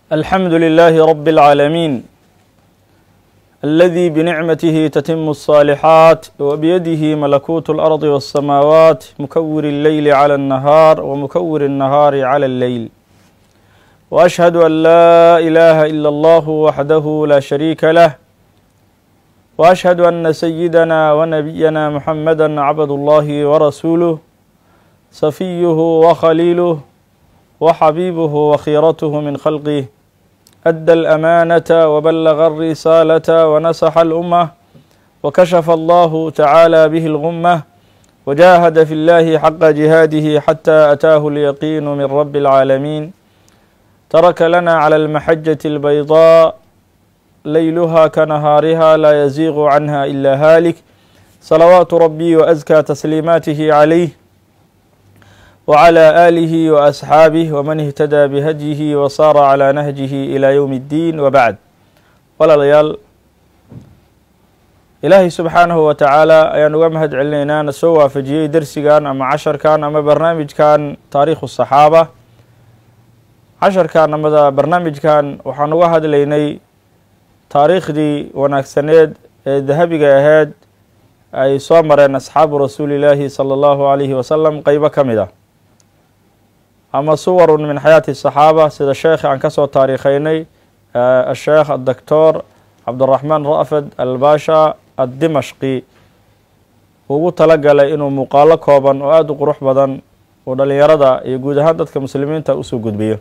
الحمد لله رب العالمين الذي بنعمته تتم الصالحات وبيده ملكوت الأرض والسماوات مكور الليل على النهار ومكور النهار على الليل وأشهد أن لا إله إلا الله وحده لا شريك له وأشهد أن سيدنا ونبينا محمدا عبد الله ورسوله صفيه وخليله وحبيبه وخيرته من خلقه أدى الأمانة وبلغ الرسالة ونصح الأمة وكشف الله تعالى به الغمة وجاهد في الله حق جهاده حتى أتاه اليقين من رب العالمين ترك لنا على المحجة البيضاء ليلها كنهارها لا يزيغ عنها إلا هالك صلوات ربي وأزكى تسليماته عليه وعلى آله وأصحاabه وman اهتدى بhdyihi وصار عlى نهجه إلى yوم الدين وبعد walaalayaal ilaahay subxaanahu wa tacaala ayaan uga mahad celinaynaa na soo waafajiyey dersigan ama casharkan ama barnaamijkan taariikhu الصaxaaba casharkan amada barnaamijkan waxaan uga hadlaynay taariikhdii wanaagsaneed ee dahabiga ahayd ay soo mareen asxaabu rasuuli illaahi salى اllahu عalayhi wasalam qeybo ka mid a ama suwarun min xayaati الصaxaaba sida sheekhi aan ka soo taariikhaynay asheekh adoctor cabdiraxmaan ra'fad albasha addimashqi ugu talagalay inuu muuqaalo kooban oo aada u qurux badan uu dhalinyarada iyo guud ahaan dadka muslimiinta usoo gudbiyo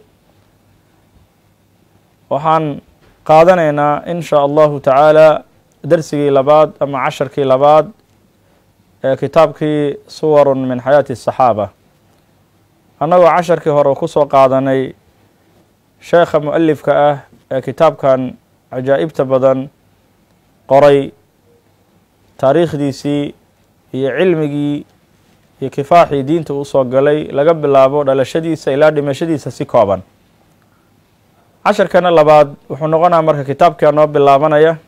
waxaan qaadanaynaa in sha allahu tacaala dersigii labaad ama casharkii labaad ee kitaabkii suwarun min xayaati الصaxaaba annagoo casharkii hore ku soo qaadanay sheekha mu-alifka ah ee kitaabkan cajaa'ibta badan qoray taariikhdiisii iyo cilmigii iyo kifaaxii diinta uu soo galay laga bilaabo dhalashadiisa ilaa dhimashadiisa si kooban casharkana labaad wuxuu noqonaya marka kitaabkaa noo bilaabanaya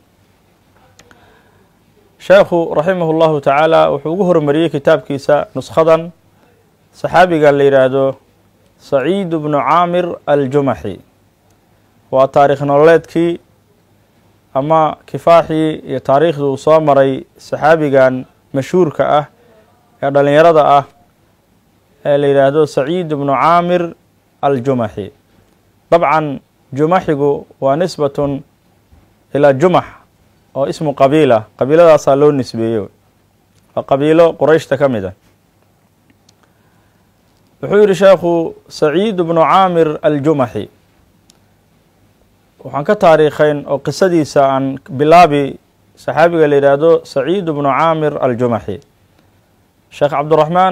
sheekhu raximah اllahu tacaala wuxuu ugu hormariyey kitaabkiisa nuskhadan saxaabigan la yidhaahdo saciid bnu caamir aljumaxi waa taarikh nololeedkii ama kifaaxii iyo taariikhdii uu soo maray saxaabigan mashhuurka ah ee dhalinyarada ah ee la yidhaahdo saciid bnu caamir aljumaxi dabcan jumaxigu waa nisbatun ilaa jumax oo ismu qabiila qabiiladaasaa loo nisbeeyo waa qabiilo qurayshta ka mid a wuxuu yihi sheekhu saciid bnu caamir aljumaxi waxaan ka taariikhayn oo qisadiisa aan bilaabi saxaabiga la yidhaahdo saciid bnu caamir aljumaxi sheekh cabdiraxmaan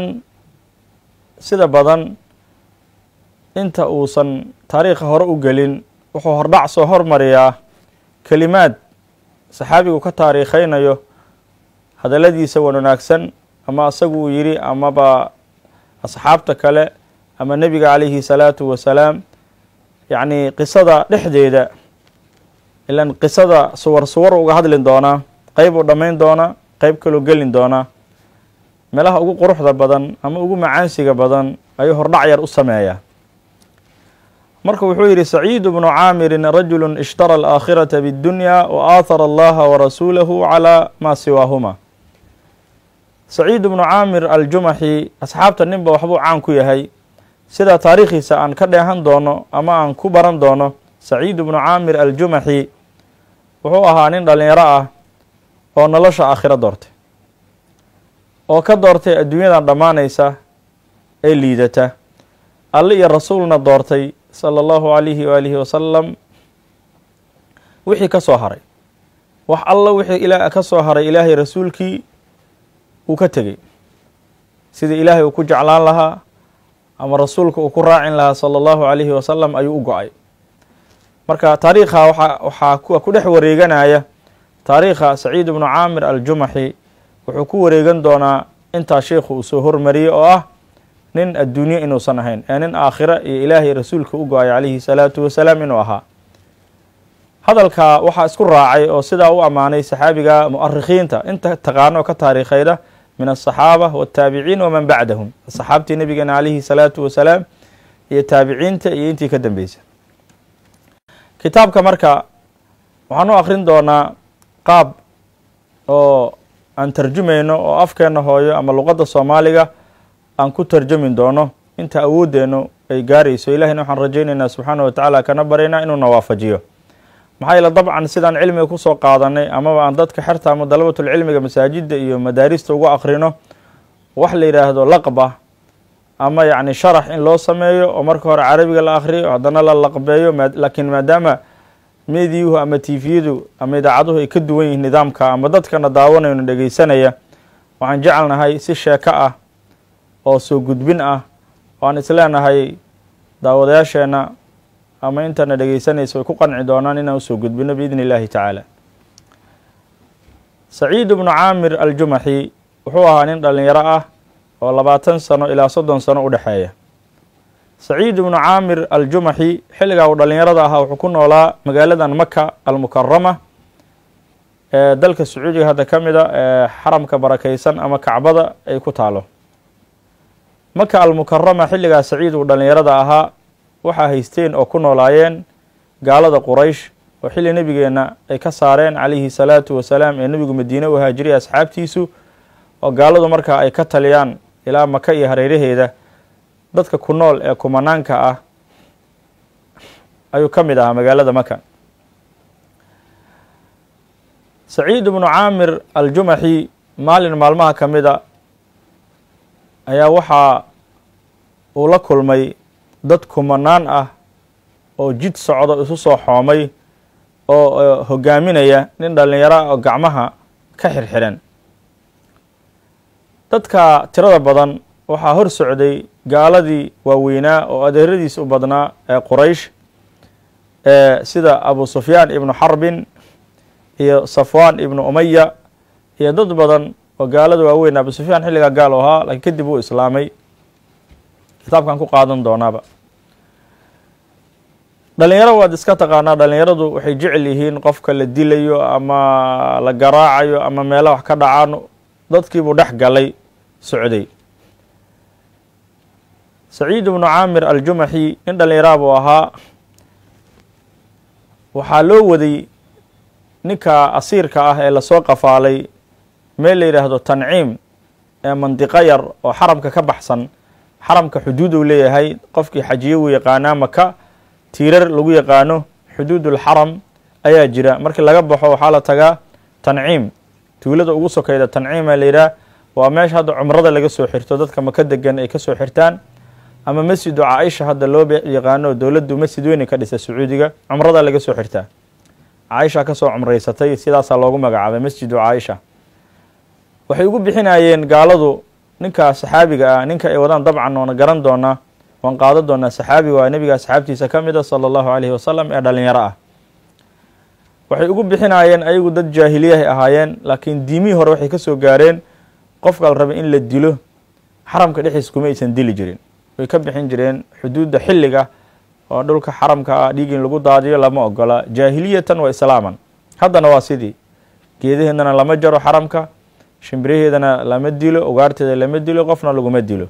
sida badan inta uusan taariikha hore u gelin wuxuu hordhac soo hormariyaa kelimaad saxaabigu ka taariikhaynayo hadaladiisa wan wanaagsan ama asagu uu yidhi amaba asxaabta kale ama nebiga calayhi salaatu wasalaam yacni qisada dhexdeeda ilan qisada suwar uga hadlin doonaa qeyb uu dhammayn doonaa qeyb kaloo gelin doonaa meelaha ugu quruxda badan ama ugu macaansiga badan ayuu hordhac yar u sameeyaa marka wuxuu yidhi saciid bnu caamirin rajulu ishtara alaakhirata biاddunya wa aahara allaha warasuulahu calaa maa siwaahuma saciid bnu caamir aljumaxi asxaabta ninba waxbuu caan ku yahay sida taariikhiisa aan ka dheehan doono ama aan ku baran doono saciid bnu caamir aljumaxi wuxuu ahaa nin dhalinyaro ah oo nolosha aakhiro doortay oo ka doortay adduunyadan dhammaanaysa ee liidata alle iyo rasuulna doortay sala allahu calayhi waalihi wasalam wixii ka soo haray wax alla wixii ka soo haray ilaahay rasuulkii uu ka tegey sidii ilaahay uu ku jeclaan lahaa ama rasuulka uu ku raacin lahaa sala allahu calayhi wasalam ayuu u go-ay marka taariikha waxaa ku dhex wareeganaya taariikha saciid bnu caamir aljumaxi wuxuu ku wareegan doonaa intaa sheikhu uu soo hormariyey oo ah nin adduunye inuusan ahayn ee nin aakhira iyo ilaahay rasuulka u go-ay calayhi salaatu wasalaam inuu ahaa hadalka waxaa isku raacay oo sidaa u ammaanay saxaabiga mu'arikhiinta inta taqaano ka taariikhayda min aلصaxaaba wالtaabiciin waman bacdahum saxaabtii nabigeena calayhi salaatu wasalaam iyo taabiciinta iyo intii ka dambeysa kitaabka marka waxaan u akrin doonaa qaab oo aan tarjumayno oo afkeena hooyo ama luqadda soomaaliga aan ku tarjumi doono inta awooddeenu ay gaarayso. ilahina waxaan rajaynaynaa subxaana wa tacaala kana baryaynaa inuuna waafajiyo. maxaa yeele dabcan sidaan cilmiga kusoo qaadanay amaba aan dadka xerta ama dalabatul cilmiga masaajidda iyo madaarista ugu akrino wax la yidhaahdo laqba ama yacni sharax in loo sameeyo oo marka hore carabiga la akriyo haddana la laqbeeyo. laakiin maadaama meediyuhu ama tifiyadu ama idaacaduhu ay ka duwan yihiin nidaamka ama dadkana daawanayno dhegeysanaya, waxaan jecelnahay si sheeko ah oo soo gudbin ah oo aan isleenahay daawadayaasheena ama intana dhegeysanaysa way ku qanci doonaan inaan usoo gudbino biidni illaahi tacaala. saciid ibnu caamir aljumaxi wuxuu ahaa nin dhalinyaro ah oo 20 sano ilaa 30 sano u dhexeeya. saciid ibnu caamir aljumaxi xilligaa uu dhalinyarada ahaa wuxuu ku noolaa magaaladan maka almukarama ee dalka sacuudiga hadda ka mid a ee xaramka barakaysan ama kacbada ay ku taalo. maka almukarama xilligaa saciid uu dhalinyarada ahaa waxaa haysteen oo ku noolaayeen gaalada quraysh oo xilli nebigeenna ay ka saareen calayhi salaatu wasalaam ee nebigu madiine u haajiriyay asxaabtiisu, oo gaaladu markaa ay ka taliyaan ilaa maka iyo hareeraheeda. dadka ku nool ee kumanaanka ah ayuu ka mid ahaa magaalada maka. saciid ibnu caamir aljumaxi maalin maalmaha ka mida ayaa waxaa uu la kulmay dad kumanaan ah oo jid socdo isu soo xoomay oo hogaaminaya nin dhalinyaro ah oo gacmaha ka xirxiran. dadka tirada badan waxaa hor socday gaaladii waaweynaa oo adeeradiis u badnaa ee quraysh sida abu sufyaan ibnu xarbin iyo safwaan ibnu umaya iyo dad badan oo gaalada waaweyn. abu sufyaan xilligaa gaal u ahaa laakiin kadib uu islaamay. kitaabkan ku qaadan doonaaba. dhalinyaro waad iska taqaanaa, dhalinyaradu waxay jecel yihiin qofka la dilayo ama la garaacayo ama meelo wax ka dhacaan. dadkiibuu dhex galay socday. saciid ibnu caamir aljumaxi nin dhalinyara buu ahaa. waxaa loo waday ninka asiirka ah ee lasoo qafaalay meel la yidhaahdo tanciim ee mandiqo yar oo xaramka ka baxsan. xaramka xuduud uu leeyahay, qofkii xajiye wuu yaqaanaa. maka tiirar lagu yaqaano xuduudulxaram ayaa jira. markii laga baxo waxaa la tagaa tanciim, tuulada ugu sokayda tanciima la yidhaah. waa meesha hadda cumrada laga soo xirto, dadka maka degan ay ka soo xirtaan, ama masjidu caaisha hadda loo yaqaano dowladdu masjid weyne ka dhisa sacuudiga, cumrada laga soo xirtaa. caaisha ka soo cumraysatay, sidaasaa loogu magacaabay masjidu caaisha. waxay ugu bixinayeen gaaladu ninka saxaabiga ah, ninka ay wadaan dabcan oona garan doonaa, waan qaadan doonaa. saxaabi waa nebiga asxaabtiisa ka mid a sala allahu calayhi wasalam ee dhalinyaro ah. waxay ugu bixinayeen ayagu dad jaahiliyahay ahaayeen, laakiin diimihii hore waxay ka soo gaareen qofka la rabay in la dilo xaramka dhexdiisa kuma aysan dili jirin. way ka bixin jireen xuduudda xilliga oo dhulka xaramka ah dhiig in lagu daadiyo lama ogola, jaahiliyatan wa islaaman. haddana waa sidii, geedaheedana lama jaro xaramka, shimbiraheedana lama dilo, ugaarteeda lama dilo, qofna laguma dilo.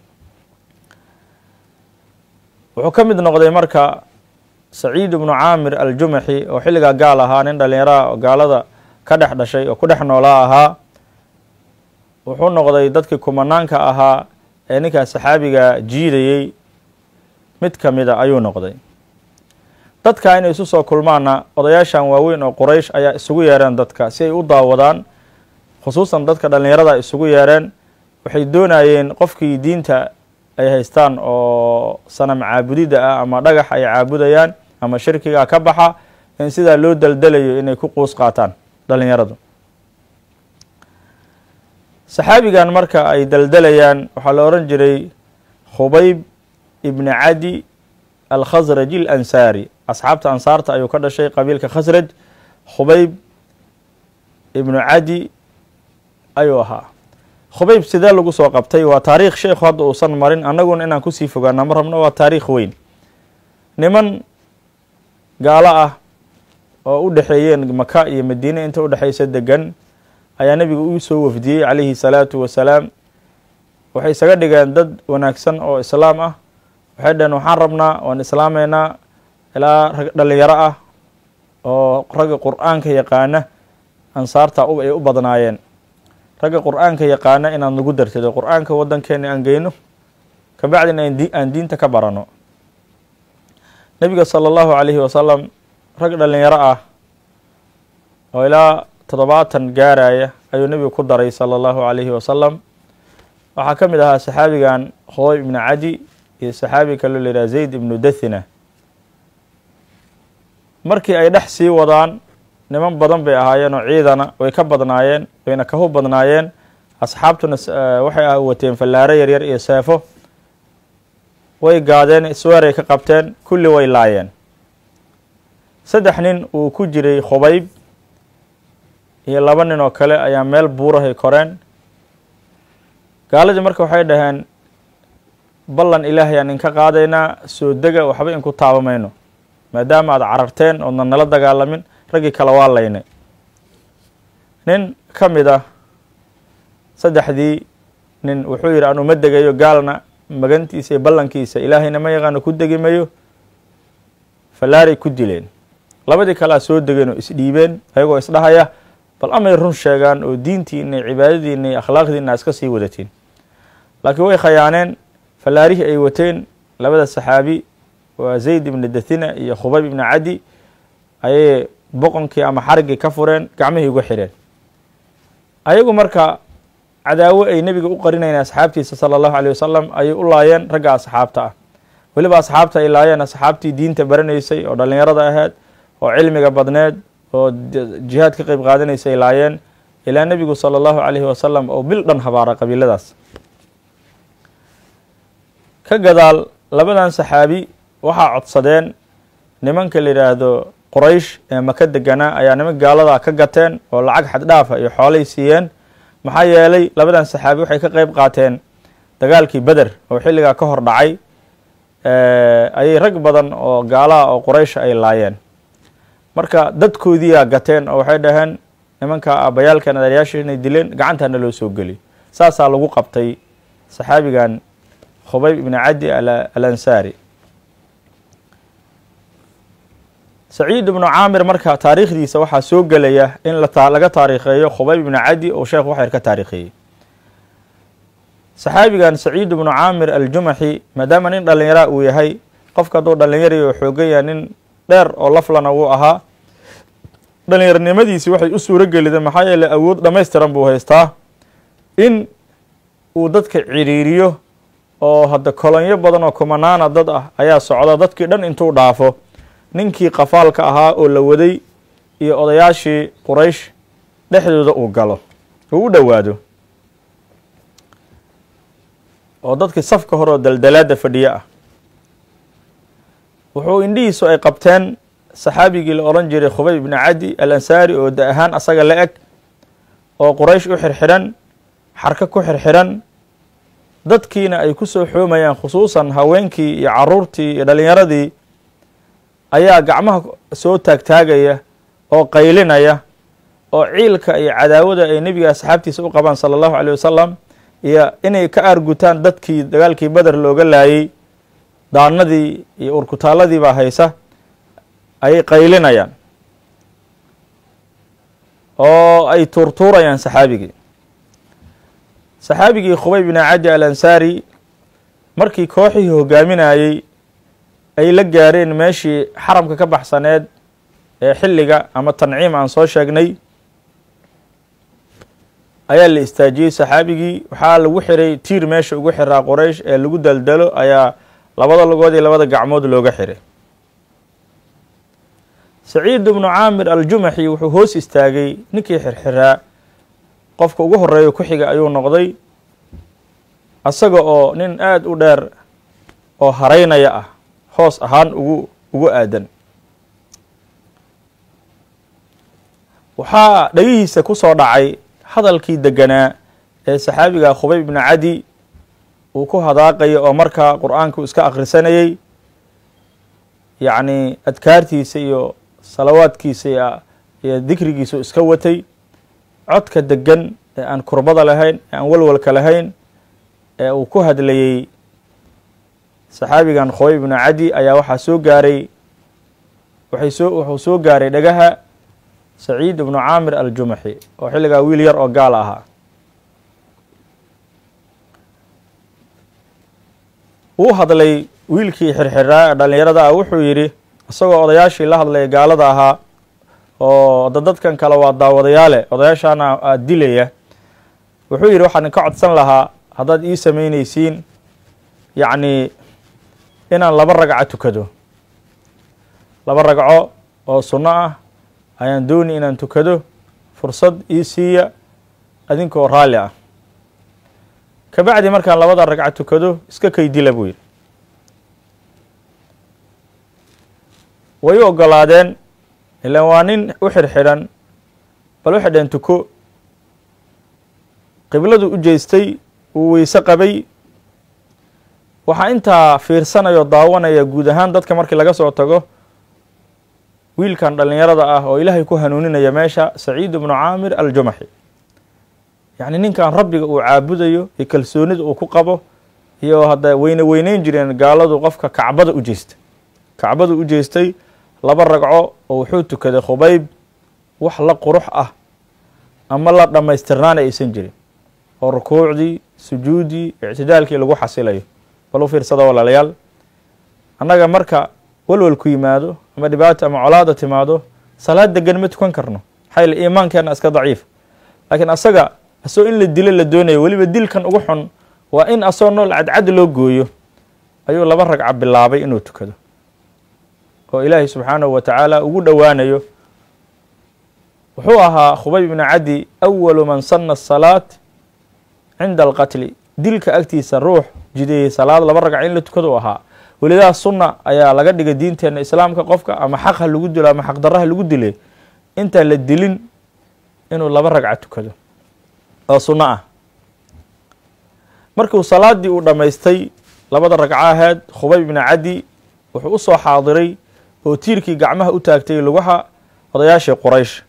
wuxuu ka mid noqday marka saciid ibnu caamir aljumaxi oo xilligaa gaal ahaa, nin dhalinyaraha oo gaalada ka dhex dhashay oo ku dhex noolaa ahaa. wuxuu noqday dadkii kumanaanka ahaa ee ninkaa saxaabiga jiidayey mid ka mida ayuu noqday. dadka inay isu soo kulmaana odayaashan waaweyn oo quraysh ayaa isugu yeereen dadka si ay u daawadaan, khusuusan dadka dhalinyarada isugu yeereen. waxay doonayeen qofkii diinta ay haystaan oo sanam caabudidda ah ama dhagax ay caabudayaan ama shirkiga ka baxa in sidaa loo daldalayo inay ku quus qaataan dhalinyaradu. saxaabigan marka ay daldalayaan waxaa la ohan jiray khubayb ibni cadi alkhasraji alansaari. asxaabta ansaarta ayuu ka dhashay, qabiilka khasraj. khubayb ibnu cadi ayuu ahaa. khubayb sidee lagu soo qabtay? waa taariikh sheekhu hadda uusan marin, annaguna inaan kusii fogaana ma rabno. waa taariikh weyn. niman gaalo ah oo u dhexeeyeen maka iyo madiine inta udhexaysa degan ayaa nebiga uu soo wafdiyey calayhi salaatu wasalaam. waxay isaga dhigeen dad wanaagsan oo islaam ah. waxay dhaheen waxaan rabnaa waan islaameynaa ilaa rag dhalinyaro ah oo ragga qur'aanka yaqaana ansaarta ay u badnaayeen. ragga qur'aanka yaqaana inaad nagu dartid oo qur'aanka waddankeena aan geyno kabacdina aan diinta ka barano. nebiga sala allahu calayhi wasalam rag dhalinyaro ah oo ilaa 70 gaaraya ayuu nebigu ku daray sala allahu calayhi wasalam. waxaa ka mid ahaa saxaabigan Khubayb ibnu Cadi iyo saxaabi kaloo la yidhaha Zayd ibnu Dathina. markii ay dhex sii wadaan niman badan bay ahaayeen oo ciidana way ka badnaayeen wayna kahu badnaayeen. asxaabtuna waxay wateen fallaaro yaryar iyo seefo, way gaadeen, isweeray ka qabteen, kulli way laayeen. 3 nin uu ku jiray Khubayb iyo 2 nin oo kale ayaa meel buurahay koreen. gaaladii marka waxay dhaheen ballan ilaahay aan inka qaadaynaa, soo dega, waxba inku taabamayno maadaama aad cararteen oodna nala dagaalamin. raggii kale waa laynay. nin ka mid ah 3dii nin wuxuu yidhi anu ma degayo, gaalna magantiisa iyo ballankiisa ilaahayna ma yaqaano ku degi mayo. fallaaray ku dileen. 2dii kalea soo degeen oo isdhiibeen ayagoo isdhahaya bal amay run sheegaan oo diintiina iyo cibaadadiina iyo akhlaaqdiina iska sii wadatiin. laakiin way khayaaneen. fallaarihii ay wateen 2da saxaabi waa Zayd ibnu Dathina iyo Khubayb ibnu Cadi ayay boqonkii ama xariggii ka fureen, gacmihii uga xireen. ayagu marka cadaawo ay nebiga u qarinayeen asxaabtiisa sala allahu calayh wasalam ayay u laayeen ragga asxaabta ah. weliba asxaabta ay laayeen asxaabtii diinta baranaysay oo dhallinyarada ahayd oo cilmiga badneed oo jihaad ka qeyb qaadanaysay ay laayeen ilaa nebigu sala allahu calayhi wasalam oo bil dhan habaara qabiiladaas. ka gadaal 2dan saxaabi waxaa codsadeen nimanka la yidhaahdo Quraysh ee Maka deganaa ayaa niman gaalada ka gateen oo lacag xad dhaafa iyo xoolay siiyeen. maxaa yeelay 2dan saxaabi waxay ka qeyb qaateen dagaalkii Beder oo xilligaa ka hor dhacay. ayay rag badan oo gaalaha oo Quraysh ay laayeen. marka dadkoodiiyaa gateen oo waxay dhaheen nimanka aabbayaalkan adeeryaasha inay dileen gacantaana loo soo geliyo. saasaa lagu qabtay saxaabigan Khubayb ibnu Cadi al-Ansaari. Saciid ibnu Caamir marka taariikhdiisa waxaa soo gelaya in laga taariikheeyo Khubayb ibnu Cadi oo sheekh waxyar ka taariikheeyey. saxaabigan Saciid ibnu Caamir al-Jumaxi maadaama nin dhalinyara uu yahay, qofka hadduu dhalinyaro oo xoogaya nin dheer oo laflana wuu ahaa, dhalinyaronimadiisii waxay u suuro gelideen maxaa yeeley awood dhammaystiran buu haystaa in uu dadka ciriiriyo. oo hadda kolonyo badan oo kumanaana dad ah ayaa socda, dadkii dhan intuu dhaafo ninkii qafaalka ahaa oo la waday iyo odayaashii Quraysh dhexdooda uu galo uu u dhowaado. oo dadkii safka hore oo daldalaada fadhiya ah wuxuu indhihiisu ay qabteen saxaabigii la odhan jiray Khubayb ibnu Cadi al-Ansaari oo da ahaan asaga la eg oo Quraysh u xirxiran, xarka ku xirxiran, dadkiina ay ku soo xoomayaan, khusuusan haweenkii iyo caruurtii iyo dhalinyaradii ayaa gacmaha soo taagtaagaya oo qaylinaya oo ciilka iyo cadaawada ay nebiga asxaabtiisa u qabaan sala allahu calayh wasalam iyo inay ka aargutaan dadkii dagaalkii Beder looga laayay, daanadii iyo urkutaaladii baa haysa, ayay qaylinayaan oo ay tuurtuurayaan saxaabigii Khubayb ibnu Cadi al-Ansaari. markii kooxihii hogaaminayey ay la gaareen meeshii xaramka ka baxsaneed ee xilliga ama tanciim aan soo sheegnay ayaa la istaajiyey. saxaabigii waxaa lagu xiray tiir meesha ugu xiraa Quraysh ee lagu daldalo ayaa 2 lugood iyo 2 gacmood looga xiray. Saciid ibnu Caamir al-Jumaxi wuxuu hoos istaagay ninkii xirxiraa, qofka ugu horeeyo ku xiga ayuu noqday, asaga oo nin aad u dheer oo haraynaya ah, hoos ahaan ugu aadan. waxaa dhagihiisa ku soo dhacay hadalkii deganaa ee saxaabiga Khubayb ibnu Cadi uu ku hadaaqayo oo markaa qur-aanku iska akhrisanayey, yacni adkaartiisa iyo salawaadkiisa iyo dikrigiisa iska watay. codka degan ee aan kurbada lahayn ee aan walwalka lahayn ee uu ku hadlayey saxaabigan Khubayb ibnu Cadi ayaa waxaa soo gaaray wuxuu soo gaaray dhagaha saciid ibnu caamir aljumaxi oo xilligaa wiil yar oo gaal ahaa. wuu hadlay wiilkii xirxiraa ee dhallinyarada ah, wuxuu yidhi isagoo odayaashii la hadlaya gaalada ahaa oo dadkan kale waa daawadayaale, odayaashaana aad dilaya, wuxuu yidhi waxaan ka codsan lahaa haddaad ii samaynaysiin yacni inaan 2 ragco tukado, 2 ragco oo sunno ah ayaan dooni inaan tukado, fursad ii siiya adinkoo raalli ah. kabacdi markaan 2 ragco tukado iska kaydila buu yidhi. way u ogolaadeen, ilaan waa nin u xirxiran, bal waxay dhaheen tuko. qibladu u jeestay, uu weyse qabay. waxaa intaa fiirsanayao daawanaya guud ahaan dadka markii laga soo tago wiilkan dhallinyarada ah oo ilaahay ku hanuuninaya meesha, saciid ibnu caamir aljumaxi. yacni ninkan rabbiga uu caabudayo iyo kalsoonida uu ku qabo, iyo hadda weyneyn jireen gaaladu qofka kacbada u jeesta. kacbadu u jeestay 2 ragco oo wuxuu tukaday Khubayb wax la qurux ah ama la dhammaystirnaana aysan jirin, oo rukuucdii, sujuudii, ictidaalkii lagu xasilayo. bal u fiirsada walaalayaal, annaga marka walwalku yimaado ama dhibaato ama colaada timaado salaad degan ma tukan karno, maxaa yeele iimaankeena iska daciif. laakiin asaga asoo in la dilo la doonayo, weliba dilkan ugu xun waa in asoo nool cadcad loo gooyo, ayuu 2 ragco bilaabay inuu tukado oo ilaahay subxaanahu wa tacaala ugu dhowaanayo. wuxuu ahaa Khubayb ibnu Cadi awalu man sanna asalaat cinda alqatli, dilka agtiisa ruux jideeyey salaad 2 ragco in la tukado u ahaa. welidaa sunna ayaa laga dhigay diinteena islaamka, qofka ama xaq ha lagu dilo ama xaq darraha lagu dilay intaan la dilin inuu 2 ragco tukado oo sunno ah. markuu salaadii uu dhammaystay 2 ragco ahayd, Khubayb ibnu Cadi wuxuu u soo xaadiray oo tiirkii gacmaha u taagtay lugaha odayaashii Quraysh,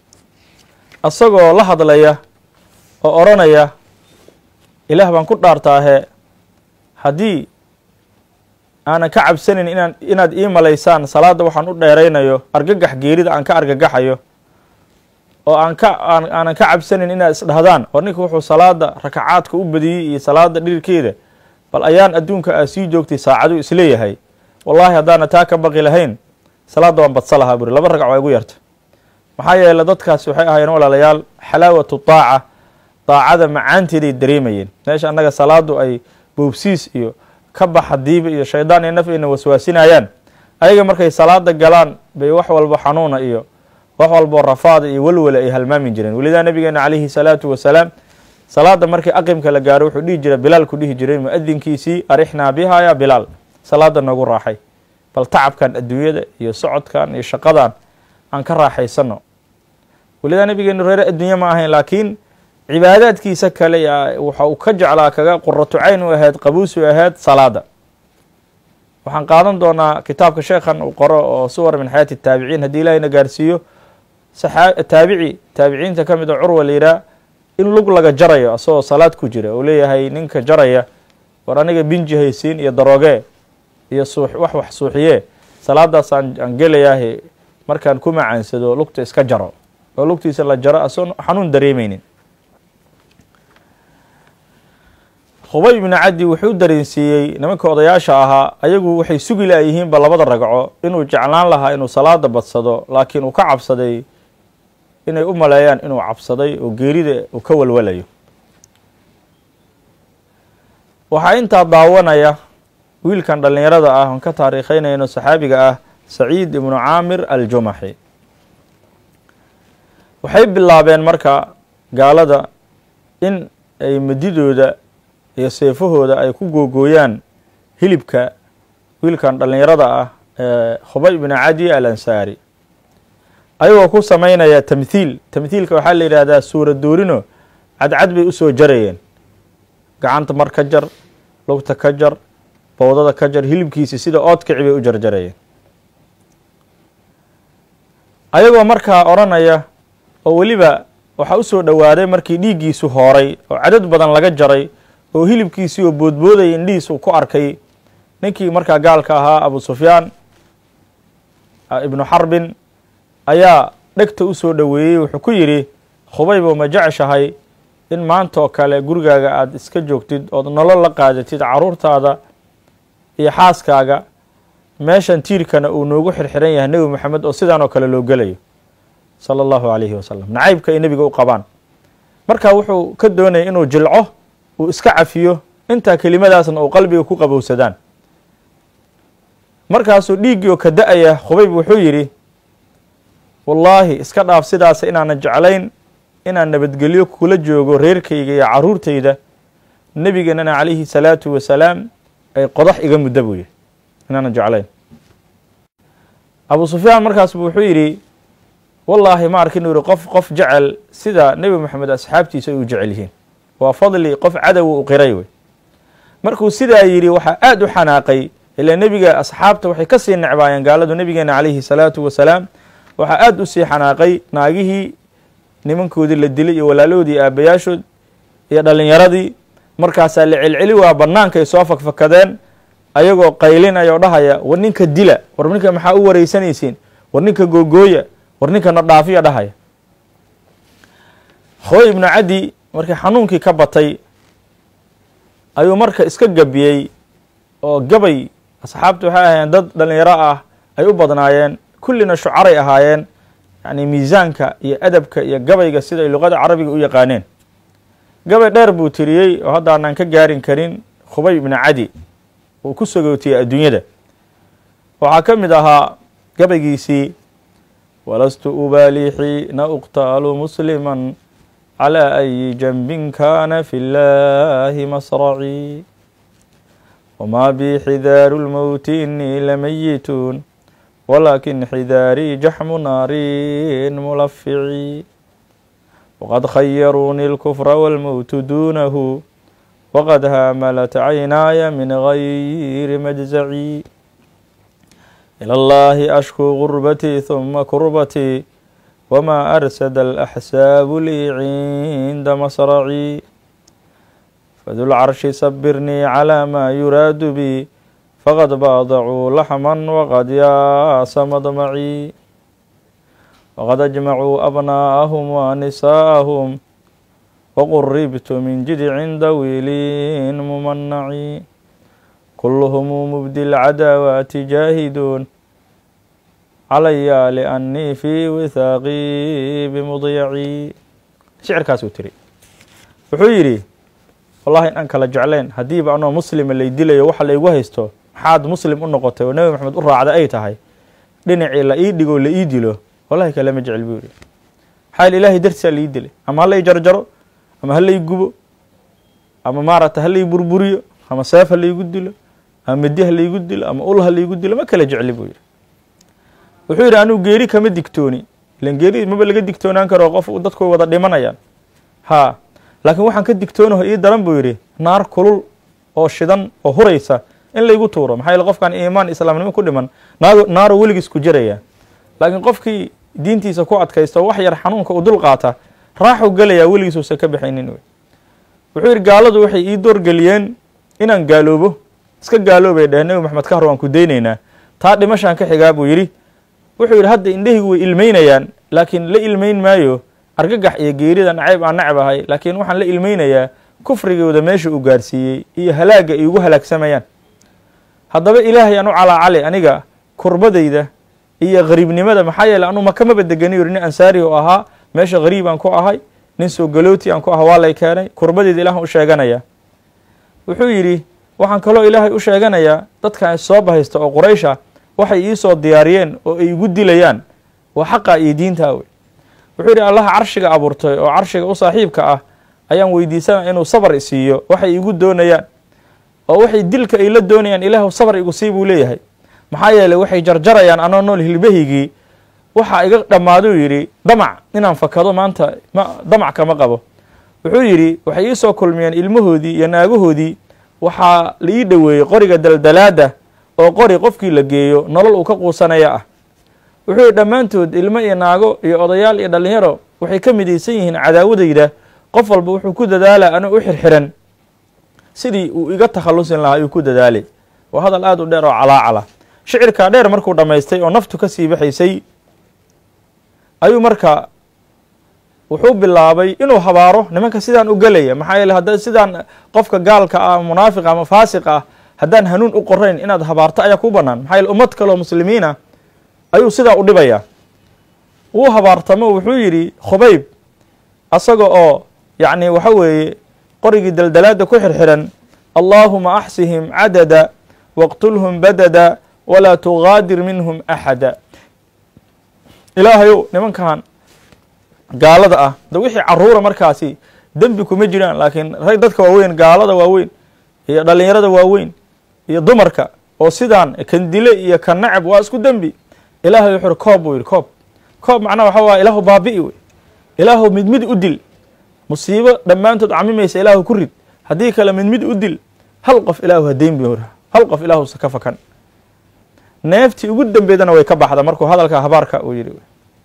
asagoo la hadlaya oo odhanaya ilaah baan ku dhaartaahe haddii aanan ka cabsanin inaad ii malaysaan salaadda waxaan u dheeraynayo argagax geerida aan ka argagaxayo, oo aanan ka cabsanin inaad isdhahdaan oo ninka wuxuu salaada rakacaadka u badiyey iyo salaada dhirkeeda, bal ayaan adduunka aa sii joogtay saacaduu isleeyahay, wallaahi haddaana taa ka baqi lahayn salaadda waan badsa lahaa buri, 2 ragco waa igu yarta. maxaa yeele dadkaasi waxay ahaayeen walaalayaal xalaawatu taaca, daacada macaanteeday dareemayeen. meesha annaga salaadu ay boobsiis iyo ka bax hadiiba iyo shaydaan iyo naf ayna waswaasinayaan, ayaga markay salaada galaan bay wax walba xanuuna iyo wax walbo rafaada iyo walwala ay halmaamin jireen. welidaa nabigeena calayhi salaatu wasalaam salaada markii aqimka la gaaro wuxuu dhihi jiray, bilaal ku dhihi jiray muadinkiisii arixnaa biha ya bilaal, salaada noogu raaxay, bal tacabkan adduunyada iyo socodkan iyo shaqadan aan ka raaxaysano. welidaa nabigeenu reere adduunye ma ahayn, laakiin cibaadaadkiisa kale waxa uu ka jeclaa, kaga quratu cayn u ahayd, qabuus u ahayd salaada. waxaan qaadan doonaa kitaabka sheekhan uu qoro oo suwar min xayaati taabiciin, haddii ilaahayna gaarsiiyo, taabiciinta ka mid oo Curwa la yihaa in lug laga jarayo asagoo salaad ku jira, uu leeyahay ninka jaraya war aniga binji haysiin iyo darooge iyo wax suuxiye, salaadaas aan gelayaah markaan ku macaansado lugta iska jaro, oo lugtiisa la jaro asoo xanuun dareemaynin. Khubayb ibnu Cadi wuxuu dareensiiyey nimanka odayaasha ahaa, ayagu waxay sugi laayihiinba 2 ragco inuu jeclaan lahaa inuu salaada badsado, laakiin uu ka cabsaday inay u maleeyaan inuu cabsaday oo geerida uu ka walwalayo. waxaa intaa daawanaya wiilkan dhallinyarada ah oon ka taariikhaynayno saxaabiga ah saciid ibnu caamir aljumaxi. waxay bilaabeen marka gaalada in ay madidooda iyo seefahooda ay ku googooyaan hilibka wiilkan dhallinyarada ah ee Khubayb ibnu Cadi al-Ansaari, ayagoo ku samaynaya tamthiil. tamthiilka waxaa la yidhaahdaa suura doorino, cadcad bay u soo jarayeen, gacanta mar ka jar, lugta ka jar, bowdada ka jar, hilibkiisi sida oodkici bay u jarjarayeen. ayagoo markaa odhanaya, oo weliba waxaa u soo dhowaaday markii dhiiggiisu hooray oo cadad badan laga jaray oo hilibkiisii oo boodboodaya indhihiis uu ku arkay ninkii markaa gaalka ahaa Abu Sufyaan, ibnu xarbin ayaa dhegta u soo dhoweeyey, wuxuu ku yidhi khubaybow ma jeceshahay in maantaoo kale gurigaaga aada iska joogtid ood nolol la qaadatid caruurtaada iyo xaaskaaga, meeshan tiirkana uu noogu xirxiran yahay nebi moxamed oo sidaan oo kale loo gelayo sala allahu calayhi wasalam, nacaybka ay nebiga u qabaan. marka wuxuu ka doonayay inuu jilco, uu iska cafiyo, intaa kelimadaasna uu qalbiga ku qabowsadaan. markaasuu dhiiggii oo ka da-aya khubayb wuxuu yidhi wallaahi iska dhaaf sidaasa inaanan jeclayn inaan nabadgelyo kula joogo reerkayga iyo caruurtayda, nebigeenana calayhi salaatu wasalaam ay qodax iga mudda buu yidhi, inaanan jeclayn. abu sufyaan markaasbu wuxuu yidhi wallaahi ma arkin uu yihi qof jecel sida nebi moxamed asxaabtiisa ay u jecel yihiin, waa fadli qof cadow u qiray wey. markuu sidaa yidhi waxaa aada u xanaaqay, ilaa nebiga asxaabta waxay ka sii necbaayeen gaaladu nebigeena calayhi salaatu wasalaam, waxaa aada u sii xanaaqay naagihii nimankoodii la dilay iyo walaalahoodii iyo aabbayaashood iyo dhallinyaradii. markaasaa la celceli waa bannaankay soo fakfakadeen ayagoo qaylinaya oo dhahaya war ninka dila, war ninka maxaa u wareysanaysiin, war ninka googooya, war ninka na dhaafiya dhahaya. Khubayb ibnu Cadi markii xanuunkii ka batay ayuu marka iska gabiyey, oo gabay asxaabtu waxay ahaayeen dad dhallinyaro ah ay u badnaayeen, kullina shucaray ahaayeen, yacni miisaanka iyo adabka iyo gabayga sida ay luqada carabiga u yaqaaneen. gabay dheer buu tiriyey oo hadda aanan ka gaarin karin Khubayb ibnu Cadi uu ku sogootiyey adduunyada. waxaa ka mid ahaa gabaygiisii walastu ubaali xiina uqtaalu musliman calaa ayi janbin kaana fi llaahi masracii wamaa bi xidaaru lmowti innii lamayituun walaakin xidaarii jaxmu naarin mulaficii waqad khayaruuni اlkufra wاlmowtu duunahu waqad haamalat caynaaya min gayri majzacii ilى اllahi ashkuu gurbatii ثuma kurbatii wmaa arsada alaxsaabu lii cinda masracii fadu lcarshi sabirnii calى maa yuraadu bi faqad baadacuu laxman waqad yaasa madmacii waqad ajmacuu abnaa'ahum wa nisaa'ahum waquribtu min jidcin dawiilin mumanacii kulluhum mubdi lcadaawaati jaahiduun calaya liannii fii withaaqii bimudiyacii. shicirkaasuu tiri, wuxuu yidhi wallahi in aan kala jeclayn haddiiba anoo muslima lay dilayo waxa laygu haysto maxaad muslim u noqotay oo nebi moxamed u raacda ay tahay, dhinacii la ii dhigo la ii dilo wallahi kalama jecel buu yidhi. maxaa ilaahay dartiisaa la ii dilay, ama ha lay jarjaro, ama ha lay gubo, ama maaragta ha lay burburiyo, ama seef ha laygu dilo, ama medi ha laygu dilo, ama ul ha laygu dilo, ma kala jecli buu yidhi. wuxuu yidhi anuu geeri kama digtooni, ilan geeri maba laga digtoonaan karo, qof dadku wada dhimanayaan ha, laakiin waxaan ka digtoonaho ii daran buu yidhi naar kulul oo shidan oo huraysa in laygu tuuro. maxaa yeele qofkaan iimaan islaamnimo ku dhiman naaro weligiis ku jiraya, laakiin qofkii diintiisa ku adkaysta wax yar xanuunka u dul qaata raaxuu gelayaa, weligiis uusan ka baxaynin. wuxuu yidhi gaaladu waxay ii doorgeliyeen inaan gaaloobo, iska gaaloobay dheh nebi moxamed ka hor waan ku daynaynaa, taa dhimashaan ka xigaa buu yidhi. wuxuu yidhi hadda indhahaygu way ilmeynayaan, laakiin la ilmeyn maayo argagax iyo geerida nacayb aan nacab ahay, laakiin waxaan la ilmeynayaa kufrigooda meesha uu gaarsiiyey iyo halaagga ay ugu halaagsamayaan. haddaba ilaahay aan u calaacali aniga kurbadayda iyo gariibnimada, maxaa yeele anu makamaba degani yidhi nin ansaari oo ahaa, meesha gariib aan ku ahay, nin soo galooti aan ku aha, waa lay keenay, kurbadayda ilahan u sheeganaya. wuxuu yidhi waxaan kaloo ilaahay u sheeganayaa dadkan soo bahaysta oo quraysha waxay ii soo diyaariyeen oo ay igu dilayaan waa xaqa iyo diintaa wey. wuxuu yidhi allaha carshiga abuurtay oo carshiga u saaxiibka ah ayaan weydiisanaya inuu sabar isiiyo waxay igu doonayaan, oo waxay dilka ay la doonayaan ilaahu sabar igu sii buu leeyahay. maxaa yeeley waxay jarjarayaan anoo nool hilbahaygii, waxaa iga dhammaaduu yidhi damac inaan fakado, maanta damac kama qabo. wuxuu yidhi waxay ii soo kulmiyeen ilmahoodii iyo naagahoodii, waxaa la ii dhoweeyey qoriga daldalaada oo qori qofkii la geeyo nolol uu ka quusanaya ah. wuxuu yidhi dhammaantood ilmo iyo naago iyo odayaal iyo dhallinyaro waxay ka midaysan yihiin cadaawadayda, qof walba wuxuu ku dadaalaa anoo u xirxiran sidii uu iga takhallusin lahaa ayuu ku dadaalay. waa hadal aada u dheer oo calaacala. shicirkaa dheer markuu dhammaystay oo naftu ka sii baxaysay ayuu marka wuxuu bilaabay inuu habaaro nimanka sidaan u gelaya. maxaa yeele hadda sidaan qofka gaalka ah munaafiqa ama faasiq ah haddaan hanuun u qorayn inaad habaarto ayaa ku bannaan. maxaa yeele ummad kaleo muslimiina ayuu sidaa u dhibaya. wuu habaartamo wuxuu yidhi Khubayb asaga oo yacni waxa weeye qorigii daldalaada ku xirxiran, allaahuma axsihim cadada waqtulhum badada walaa tugaadir minhum axada. ilaahayow nimankan gaalada ah da wixii caruura markaasi dembi kuma jiraan, laakiin rag dadka waaweyn, gaalada waaweyn iyo dhalinyarada waaweyn iyo dumarka oo sidaan kan dile iyo kan nacab waa isku dembi. ilaahay wuxuu koob buu yidhi koob macnaha waxa waaye ilaahu baabi'i wey, ilaahu mid u dil, musiibo dhammaantood camimaysa ilaahu ku rid, haddii kale mid u dil, hal qof ilaahu hadeyn bu hal qof ilaahu ka fakan. neeftii ugu dambeedana way ka baxda markuu hadalka habaarka uu yidhi,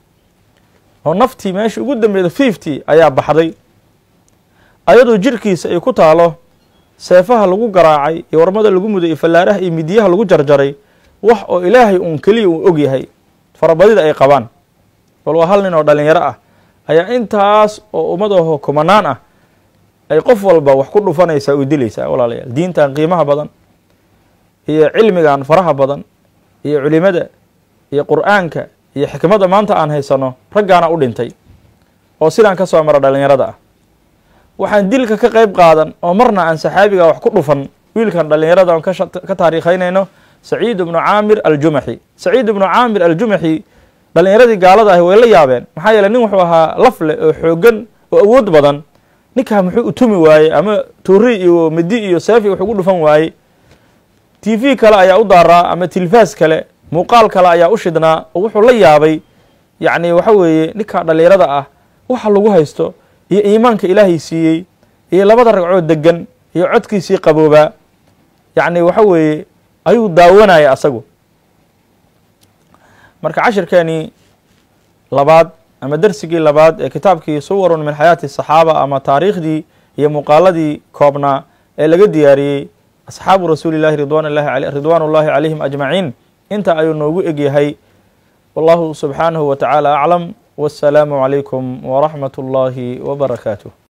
oo naftii meesha ugu dambeeda 50 ayaa baxday ayadoo jirkiisa ay ku taalo seefaha lagu garaacay iyo warmada lagu muday iyo fallaaraha iyo midiyaha lagu jarjaray, wax oo ilaahay uun keliya uu og yahay farabadida ay qabaan. bal waa hal nin oo dhalinyaro ah ayaa intaas oo ummadaho kumanaan ah ay qof walba wax ku dhufanaysaa oo dilaysaa. walaalayaal, diintan qiimaha badan iyo cilmigan faraha badan iyo culimada iyo qur'aanka iyo xikmada maanta aan haysano raggaana u dhintay oo sidaan ka soo mara dhalinyarada ah. waxaan dilka ka qayb qaadan oo marna aan saxaabiga wax ku dhufan wiilkan dhalinyarada aan ka taariikhaynayno Saciid ibnu Caamir al-Jumahi. Saciid ibnu Caamir al-Jumahi dhalinyaradii gaalada ah way la yaabeen. maxaa yeelay nin wuxuu ahaa lafle oo xoogan oo awood badan, ninkaa muxuu u tumi waayey ama tuuri iyo midi iyo seefi wuxuu ugu dhufan waayey. TV kale ayaa u daaraa ama tilfaas kale, muuqaal kale ayaa u shidnaa oo wuxuu la yaabay yacni waxa weeye ninkaa dhalinyarada ah waxa lagu haysto iyo iimaanka ilaahay siiyey iyo labada ragcood degan iyo codkiisii qaboobaa, yacni waxa weeye ayuu daawanaya asagu. marka cashirkeeni labaad ama darsigii labaad ee kitaabkii suwarun min xayaati saxaaba ama taariikhdii iyo muuqaaladii koobnaa ee laga diyaariyey asxaabu rasuulillahi ridwaanullahi calayhim ajmaciin inta ayuu noogu egyahay. wallahu subxaanahu wa tacaala aclam. wassalaamu calaykum waraxmat ullaahi wabarakaatuh.